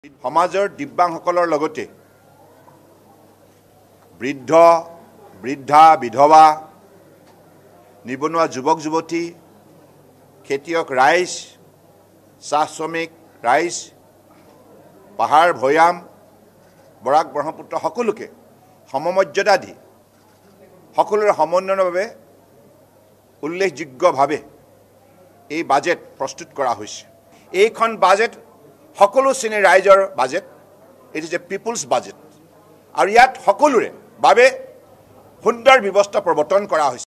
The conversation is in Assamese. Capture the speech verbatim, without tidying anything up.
সমাজৰ দিব্যাংগসকলৰ লগতে বৃদ্ধ বৃদ্ধা বিধৱা নিবনুৱা যুৱক যুৱতী খেতিয়ক ৰাইজ চাহ শ্ৰমিক ৰাইজ পাহাৰ ভৈয়াম বৰাক ব্ৰহ্মপুত্ৰ সকলোকে সমমৰ্যাদা দি সকলোৰে সমন্বয়ৰ বাবে উল্লেখযোগ্যভাৱে এই বাজেট প্ৰস্তুত কৰা হৈছে। এইখন বাজেট সকলো শ্ৰেণীৰ ৰাইজৰ budget. It is a people's budget আৰু ইয়াত সকলোৰে বাবে সুন্দৰ ব্যৱস্থা প্ৰৱৰ্তন কৰা হৈছে।